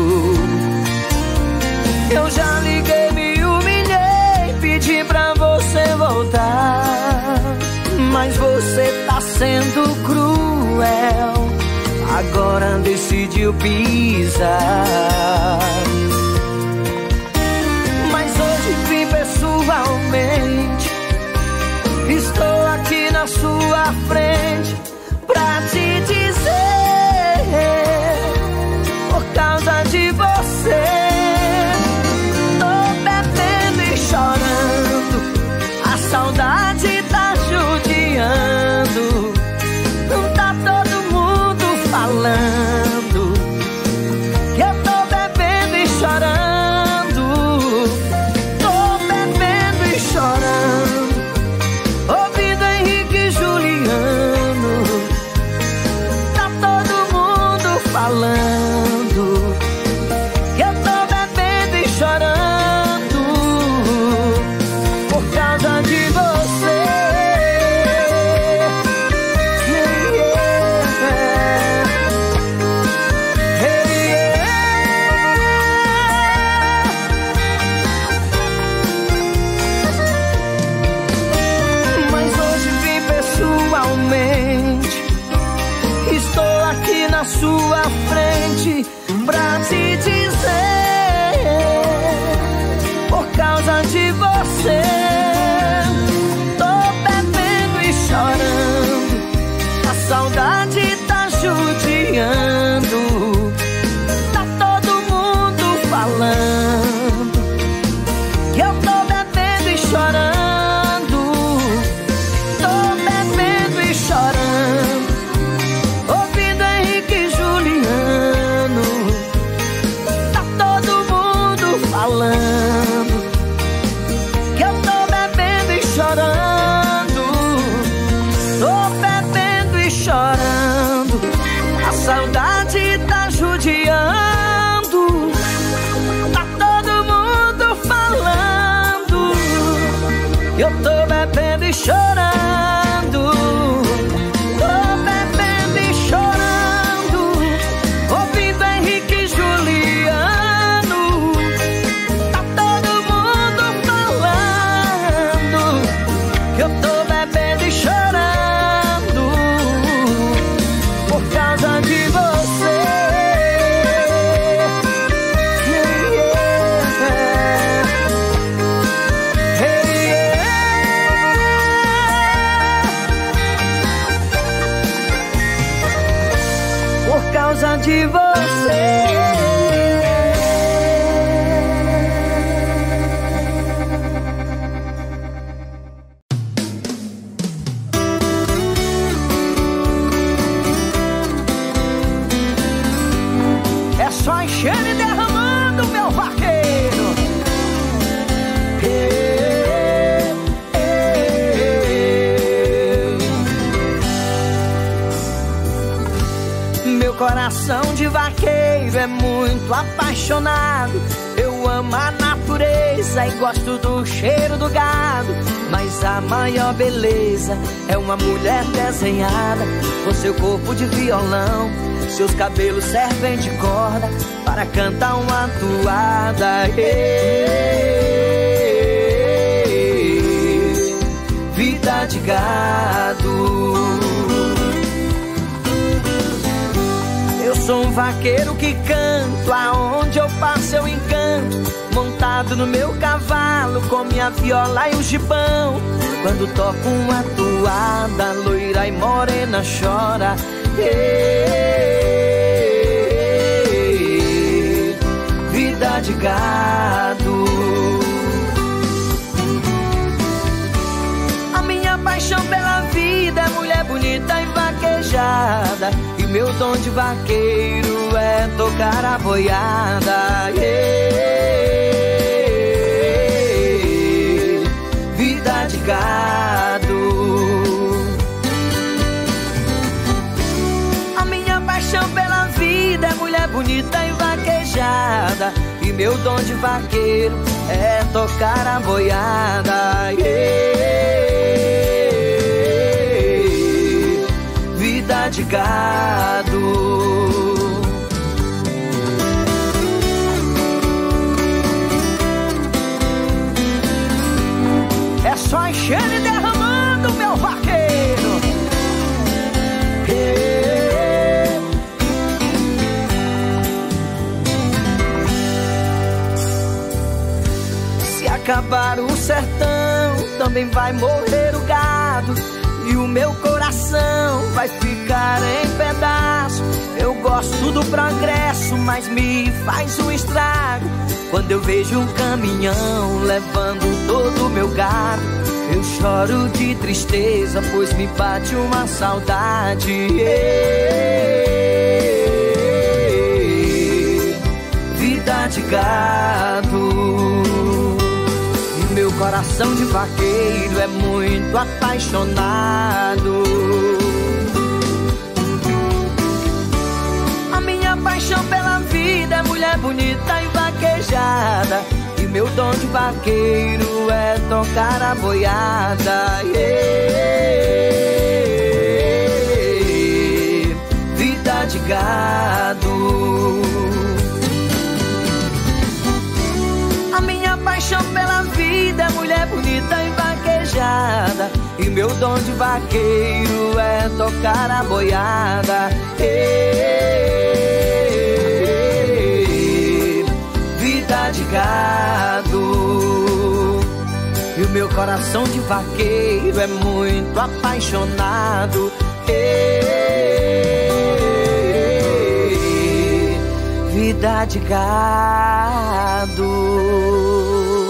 Eu já liguei, me humilhei, pedi pra você voltar, mas você tá sendo cruel, agora decidiu pisar. Pessoalmente, estou aqui na sua frente pra te dizer, por causa de você, tô bebendo e chorando, a saudade tá judiando, tá todo mundo falando que eu tô bebendo e chorando. Falando que eu tô bebendo e chorando por causa de você. Mas hoje vim pessoalmente, estou aqui na sua frente pra te dizer, por causa de você, tô bebendo e chorando, a saudade tá judiando, tá todo mundo falando que eu tô bebendo e chorando, tô bebendo e chorando, ouvindo Henrique e Juliano, tá todo mundo falando que eu tô bebendo e chorando, tô bebendo e chorando, a saudade tá judiando, tá todo mundo falando que eu tô bebendo e chorando, tô bebendo e chorando, ouvindo Henrique e Juliano, tá todo mundo falando que eu tô bebendo e chorando, só enchendo e derramando, meu vaqueiro. Meu coração de vaqueiro é muito apaixonado. Eu amo a natureza e gosto do cheiro do gado. Mas a maior beleza é uma mulher desenhada, com seu corpo de violão. Seus cabelos servem de corda para cantar uma toada. Vida de gado. Eu sou um vaqueiro que canto, aonde eu passo eu encanto, montado no meu cavalo, com minha viola e um gibão. Quando toco uma toada, loira e morena chora. Vida de gado. A minha paixão pela vida é mulher bonita e vaquejada, e meu dom de vaqueiro é tocar a boiada. Vida de gado. A minha paixão pela vida é mulher bonita e vaquejada, e meu dom de vaqueiro é tocar a boiada. Vida de gado. É só enchendo e derramando, meu vaqueiro. Se acabar o sertão, também vai morrer o gado, e o meu coração vai ficar em pedaço. Eu gosto do progresso, mas me faz um estrago quando eu vejo um caminhão levando todo o meu gado. Eu choro de tristeza, pois me bate uma saudade. Vida de gado. Meu coração de vaqueiro é muito apaixonado. A minha paixão pela vida é mulher bonita e vaquejada, e meu dom de vaqueiro é tocar a boiada. Vida de gado. A minha paixão pela vida é mulher bonita e vaquejada, e meu dom de vaqueiro é tocar a boiada. Vida de gado. E o meu coração de vaqueiro é muito apaixonado. Vida de gado.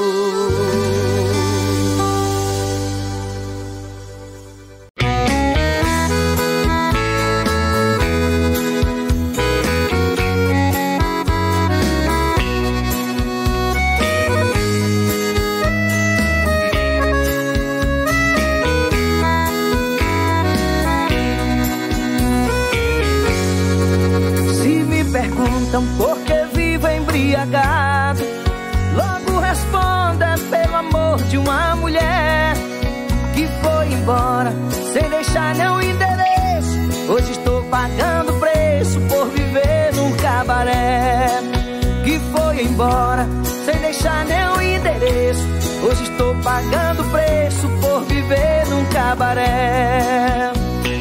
Perguntam por que vivo embriagado, logo responda: pelo amor de uma mulher que foi embora sem deixar nenhum endereço. Hoje estou pagando preço por viver num cabaré. Que foi embora sem deixar nenhum endereço. Hoje estou pagando preço por viver num cabaré.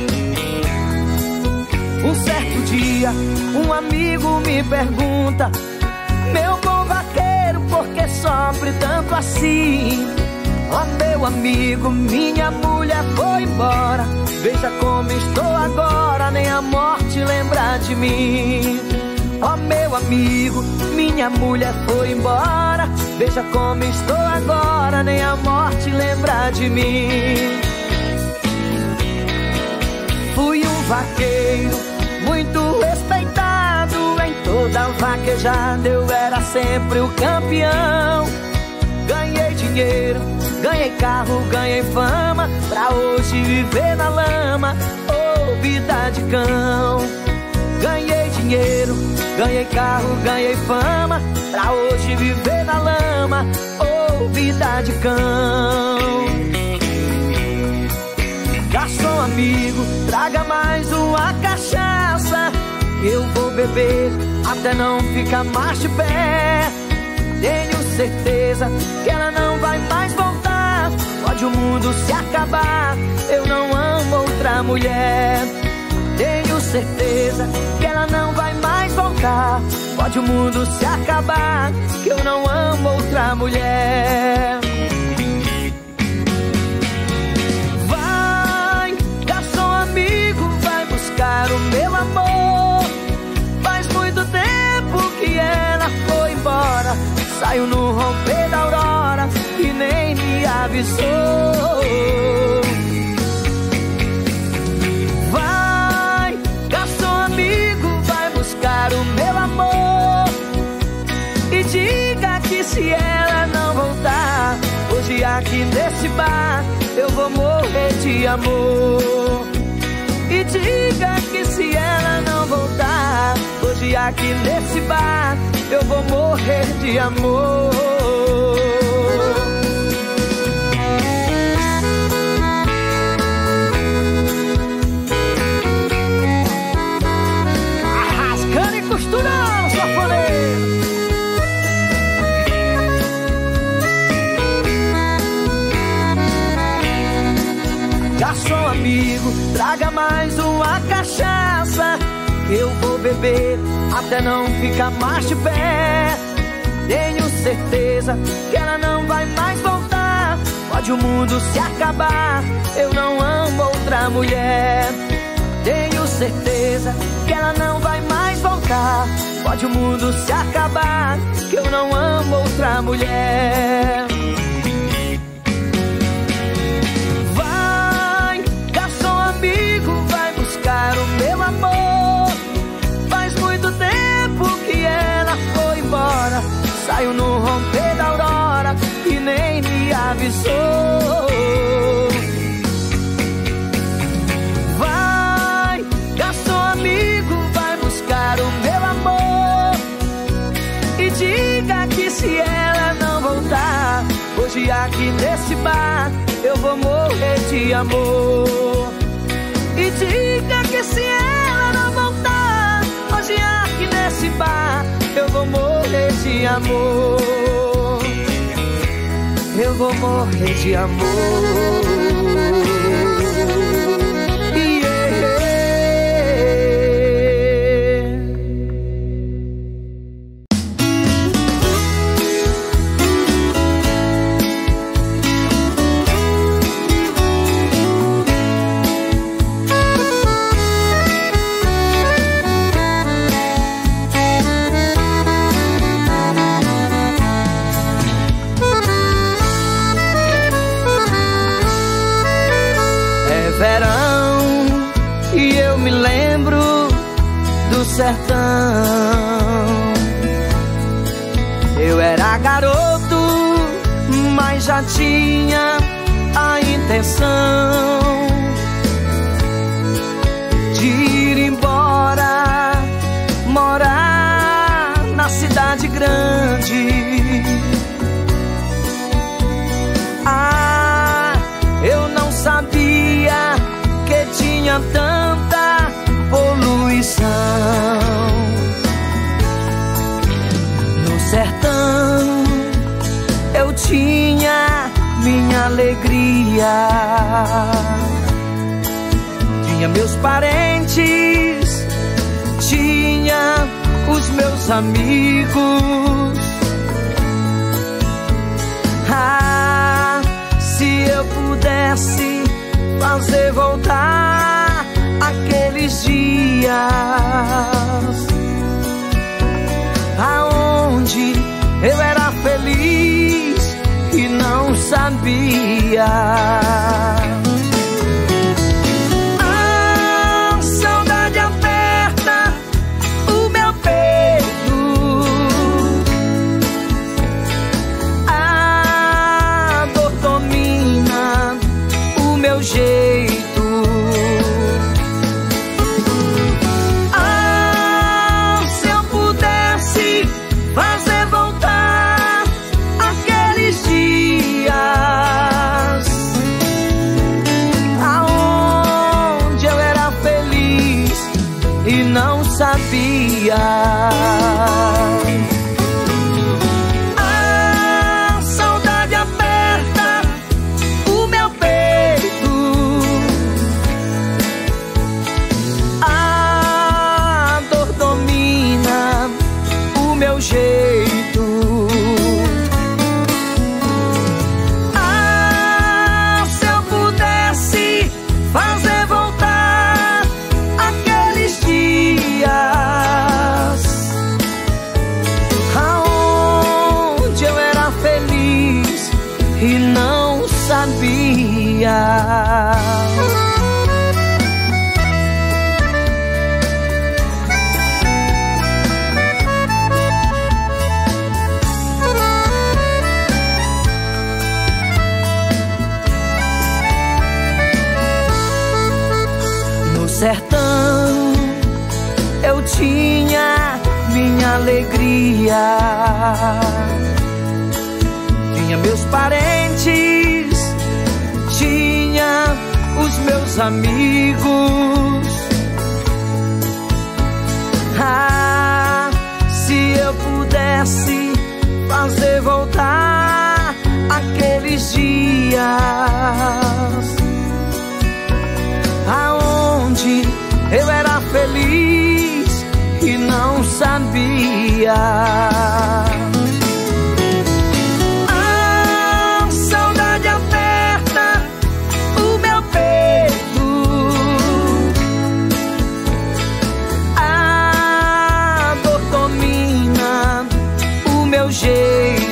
Um certo dia, um amigo me pergunta: meu bom vaqueiro, por que sofre tanto assim? Ó meu amigo, minha mulher foi embora, veja como estou agora, nem a morte lembra de mim. Ó meu amigo, minha mulher foi embora, veja como estou agora, nem a morte lembra de mim. Fui um vaqueiro muito respeitado em toda vaquejada eu era sempre o campeão. Ganhei dinheiro, ganhei carro, ganhei fama, pra hoje viver na lama, oh, vida de cão. Ganhei dinheiro, ganhei carro, ganhei fama, pra hoje viver na lama, oh, vida de cão. Garçom amigo, traga mais uma cachaça, eu vou beber até não ficar mais de pé. Tenho certeza que ela não vai mais voltar. Pode o mundo se acabar, eu não amo outra mulher. Tenho certeza que ela não vai mais voltar. Pode o mundo se acabar, que eu não amo outra mulher. Vai, garçom amigo, vai buscar o meu amor. Faz muito tempo que ela foi embora. Saiu no romper da aurora e nem me avisou. Vai, garçom amigo, vai buscar o meu amor. E diga que se ela não voltar, hoje aqui nesse bar eu vou morrer de amor. E diga que se ela não voltar, hoje aqui nesse bar eu vou morrer de amor. Arrascando e costurando, sanfoneiro. Garçom amigo, traga mais uma cachaça, que eu vou beber até não ficar mais de pé. Tenho certeza que ela não vai mais voltar. Pode o mundo se acabar, eu não amo outra mulher. Tenho certeza que ela não vai mais voltar. Pode o mundo se acabar, que eu não amo outra mulher. Vai, garçom amigo, vai buscar o meu amor. Faz muito tempo que ela foi embora. Saiu no romper da aurora e nem me avisou. Vai, garçom amigo, vai buscar o meu amor. E diga que se ela não voltar, hoje aqui nesse bar eu vou morrer de amor. E diga que se ela não voltar, hoje aqui nesse bar eu vou morrer de amor. Eu vou morrer de amor. Sertão. Eu era garoto, mas já tinha a intenção de ir embora, morar na cidade grande. Ah, eu não sabia que tinha tanta poluição. No sertão eu tinha minha alegria, tinha meus parentes, tinha os meus amigos. Ah, se eu pudesse fazer voltar aqueles dias aonde eu era feliz e não sabia. A saudade aperta o meu peito jeito. Ah, se eu pudesse fazer voltar aqueles dias aonde eu era feliz e não sabia. Sertão, eu tinha minha alegria, tinha meus parentes, tinha os meus amigos. Ah, se eu pudesse fazer voltar aqueles dias aonde eu era feliz e não sabia. A saudade aperta o meu peito, a dor domina o meu jeito.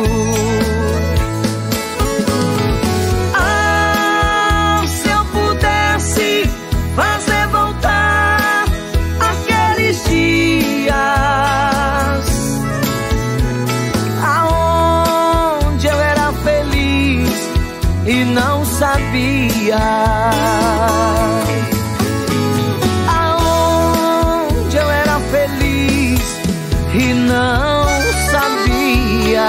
Fazer voltar aqueles dias aonde eu era feliz e não sabia. Aonde eu era feliz e não sabia.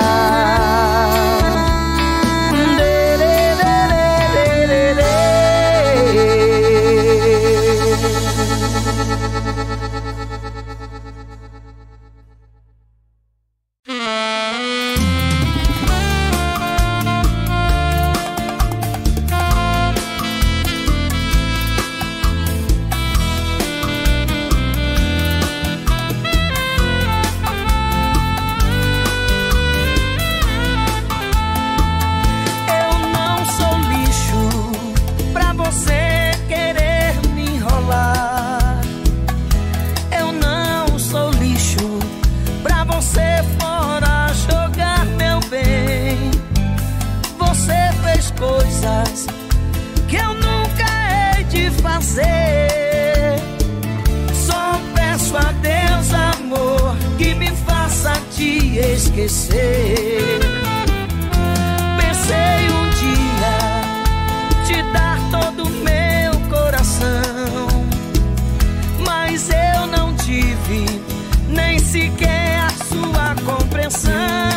Coisas que eu nunca hei de fazer. Só peço a Deus, amor, que me faça te esquecer. Pensei um dia te dar todo o meu coração, mas eu não tive nem sequer a sua compreensão.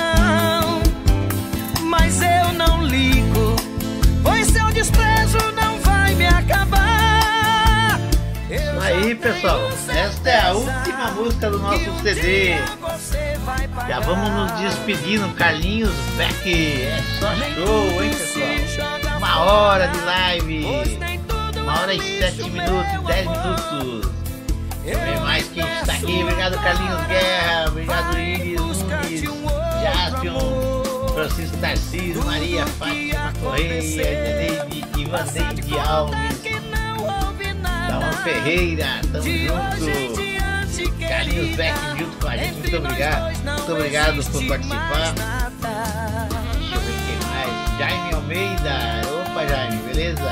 Mas eu não ligo, pois seu desprezo não vai me acabar. Isso aí, pessoal, esta é a última música do nosso CD. Já vamos nos despedindo. Carlinhos Beck, é só show, hein, pessoal? 1 hora de live, 1h07, 10 minutos. Vem mais quem está aqui. Obrigado, Carlinhos Guerra. Obrigado, Iris Nunes, Jaspion, Francisco Tarcísio, Maria Fátima Correia, Neide, Ivaneide Alves, Dalma Ferreira, tamo junto. Carlinhos Beck junto com a gente, muito obrigado por participar. Deixa eu ver quem mais. Jaime Almeida, opa Jaime, beleza?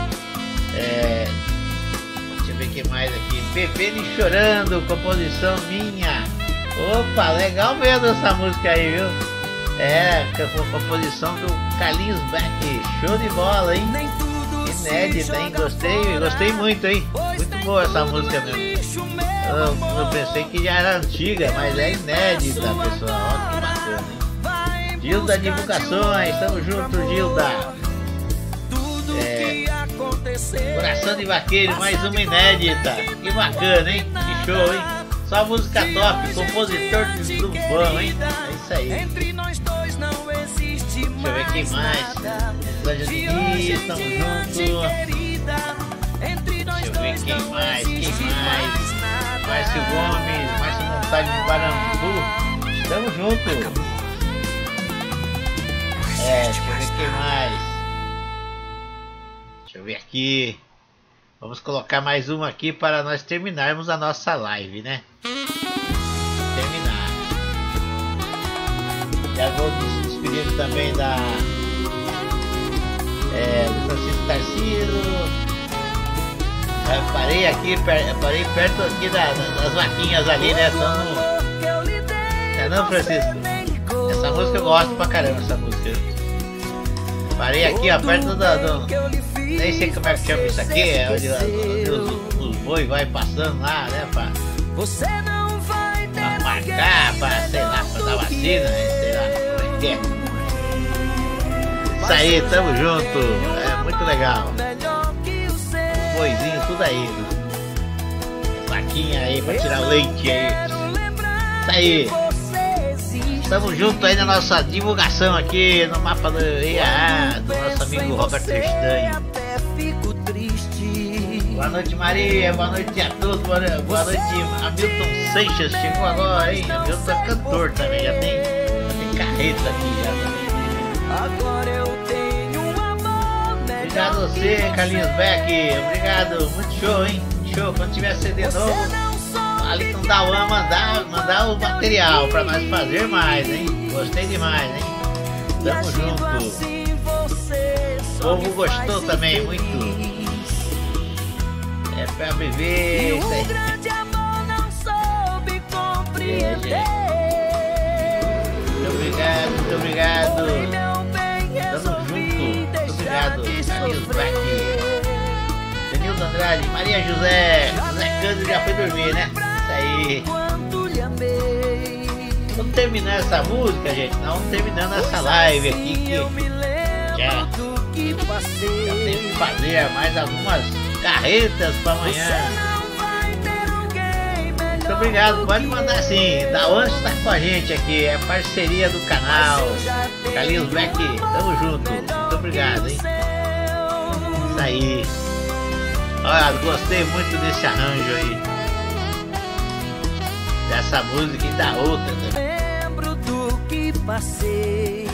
Deixa eu ver quem mais aqui. Bebendo e Chorando, composição minha. Opa, legal mesmo essa música aí, viu? Com a composição do Carlinhos Beck, show de bola, hein? Inédita, hein? Gostei muito, hein? Muito boa essa música mesmo. Eu pensei que já era antiga, mas é inédita, pessoal. Olha que bacana, hein? Gilda Divulgações, tamo junto, Gilda. Coração de Vaqueiro, mais uma inédita. Que bacana, hein? Que show, hein? Só música top, compositor do bom, hein? É isso aí. Deixa eu ver quem mais. Cláudia Diniz, tamo junto. Deixa eu ver quem mais. Márcio Gomes, Márcio Montagem de Barambu. junto. Deixa eu ver quem mais. Deixa eu ver aqui. Vamos colocar mais uma aqui para nós terminarmos a nossa live, né? Terminar. Já vou despedir também do Francisco Tarcísio. Parei perto aqui das vaquinhas ali, né? Não, Francisco? Essa música eu gosto pra caramba, essa música. Parei aqui, ó, perto nem sei como é que chama isso aqui, onde os boi vai passando lá, né? Pra marcar, sei lá, pra dar vacina, sei lá, como é que é. Isso aí, tamo junto, é muito legal. Boizinho, tudo aí. Vaquinha aí pra tirar o leite aí. Isso aí. Estamos juntos aí na nossa divulgação aqui no mapa do IAA, do nosso amigo Roberto Castanho. Boa noite, Maria. Boa noite a todos. Boa noite, Hamilton Seixas. Chegou agora, hein? Hamilton é cantor também. Já tem carreta aqui já também. Agora eu tenho amor. Obrigado a você, Carlinhos Beck. Obrigado. Muito show, hein? Show. Quando tiver CD novo, ali com o Dauan mandar o material pra nós fazer mais, hein? Gostei demais, hein? Tamo junto. O povo gostou também, muito. É pra beber, isso aí. Muito obrigado, muito obrigado. Tamo junto. Muito obrigado, Carlinhos Beck. Denildo Andrade, Maria José Cândido já foi dormir, né? Isso aí. Vamos terminar essa música, gente. Nós vamos terminando essa live aqui que já tenho que fazer mais algumas carretas para amanhã. Muito obrigado, pode mandar sim. Da onde está com a gente aqui? É parceria do canal. Carlinhos Beck, tamo junto. Muito obrigado, hein? Isso aí. Olha, gostei muito desse arranjo aí. Dessa música e da outra também. Lembro do que passei.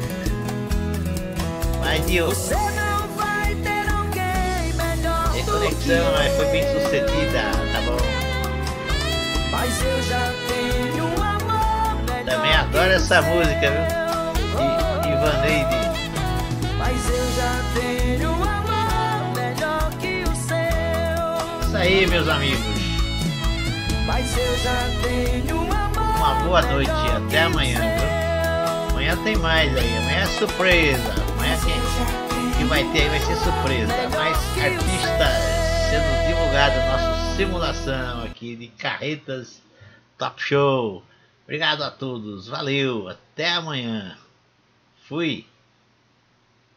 Mas você não vai ter alguém melhor. Reconexão, mas foi bem sucedida, tá bom? Mas eu já tenho um amor melhor. Também adoro essa música, viu? De Ivaneide. Mas eu já tenho um amor melhor que o seu. Isso aí, meus amigos. Mas eu já tenho um amor. Uma boa noite, até amanhã, viu? Amanhã tem mais aí, amanhã é surpresa. Amanhã que vai ter aí vai ser surpresa. Mais artistas sendo divulgados na nossa simulação aqui de Carretas Top Show. Obrigado a todos, valeu, até amanhã. Fui.